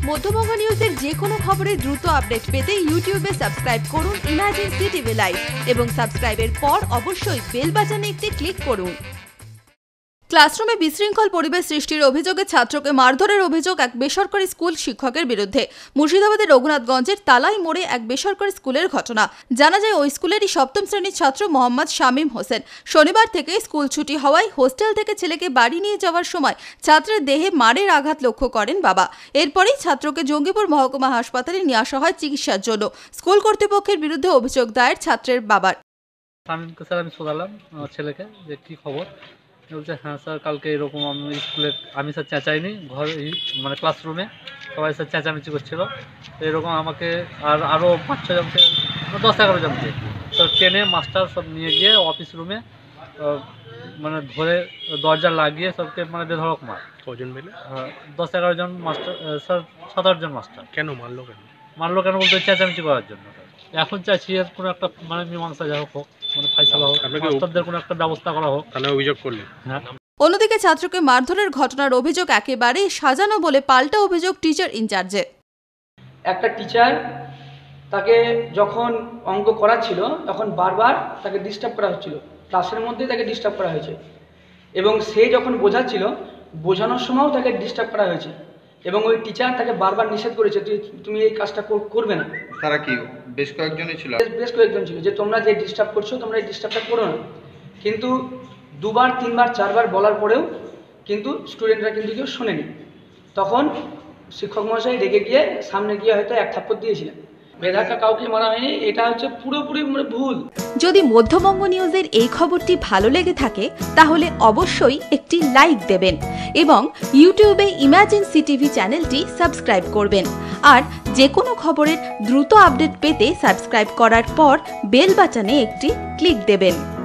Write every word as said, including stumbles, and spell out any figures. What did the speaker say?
মধ্যবঙ্গ নিউজের যে কোনো খবরের দ্রুত আপডেট পেতে ইউটিউবে সাবস্ক্রাইব করুন ইমাজিন সিটিভি লাইভ এবং সাবস্ক্রাইবের পর অবশ্যই বেল বাটনে একটি ক্লিক করুন। ক্লাসরুমে বিশৃঙ্খল পরিবেশ সৃষ্টির অভিযোগে ছাত্রকে মারধরের অভিযোগ এক বেসরকারি স্কুল শিক্ষকের বিরুদ্ধে। মুর্শিদাবাদের রঘুনাথগঞ্জের তালাই মোড়ে এক বেসরকারি স্কুলের ঘটনা। জানা যায় ওই স্কুলেরই সপ্তম শ্রেণীর ছাত্র মোহাম্মদ শামীম হোসেন শনিবার থেকে স্কুল ছুটি হওয়ায় হোস্টেল থেকে ছেলেকে বাড়ি নিয়ে যাওয়ার সময় ছাত্রের দেহে মারের আঘাত লক্ষ্য করেন বাবা। এরপরেই ছাত্রকে জঙ্গিপুর মহকুমা হাসপাতালে নিয়ে আসা হয় চিকিৎসার জন্য। স্কুল কর্তৃপক্ষের বিরুদ্ধে অভিযোগ দায়ের ছাত্রের বাবার। শামীমকে স্যার আমি শোনালাম আমার ছেলেকে যে কী খবর, বলছে হ্যাঁ স্যার কালকে এরকম আমি স্কুলে আমি স্যার চেঁচাইনি, ঘর মানে ক্লাসরুমে সবাই স্যার চেঁচামেচি করছিল, এরকম আমাকে আর আরও পাঁচ ছজনকে দশ এগারো জনকে তো ট্রেনে মাস্টার সব নিয়ে গিয়ে অফিস রুমে মানে ধরে দরজা লাগিয়ে সবকে মানে বেধড়ক মার। কজন মিলে? দশ এগারো জন মাস্টার স্যার, সাত আটজন মাস্টার। কেন মারলো কেন? মারলো কেন বলতে চেঁচামেচি করার জন্য। এখন চাইছি এর কোনো একটা মানে মীমাংসা যা হোক, মানে ফাইসালা হোক, মাস্টারদের কোনো একটা ব্যবস্থা করা হোক। তাহলে অভিযোগ করলে হ্যাঁ। অন্যদিকে ছাত্রকে মারধরের ঘটনার অভিযোগ একেবারে সাজানো বলে পাল্টা অভিযোগ টিচার ইনচার্জে। একটা টিচার তাকে যখন অঙ্ক করাচ্ছিল তখন বারবার তাকে ডিস্টার্ব করা হচ্ছিল, ক্লাসের মধ্যে তাকে ডিস্টার্ব করা হয়েছে এবং সে যখন বোঝাচ্ছিল বোঝানোর সময়ও তাকে ডিস্টার্ব করা হয়েছে এবং ওই টিচার তাকে বারবার নিষেধ করেছে তুই তুমি এই কাজটা করবে না। তারা কি বেশ কয়েকজনই ছিল? বেশ কয়েকজন ছিল যে তোমরা যে ডিস্টার্ব করছো তোমরা এই ডিস্টার্বটা করো না। কিন্তু দুবার তিনবার চারবার বলার পরেও কিন্তু স্টুডেন্টরা কিন্তু কেউ শোনেনি। তখন শিক্ষক মহাশয় রেগে গিয়ে সামনে গিয়ে হয়তো এক থাপ্পড় দিয়েছিলেন। বেধাক্কা কাউকে মারা হয়নি, এটা হচ্ছে পুরোপুরি ভুল। যদি মধ্যবঙ্গ নিউজের এই খবরটি ভালো লেগে থাকে তাহলে অবশ্যই একটি লাইক দেবেন এবং ইউটিউবে ইমাজিন সিটিভি চ্যানেলটি সাবস্ক্রাইব করবেন। আর যে কোনো খবরের দ্রুত আপডেট পেতে সাবস্ক্রাইব করার পর বেল বাটনে একটি ক্লিক দেবেন।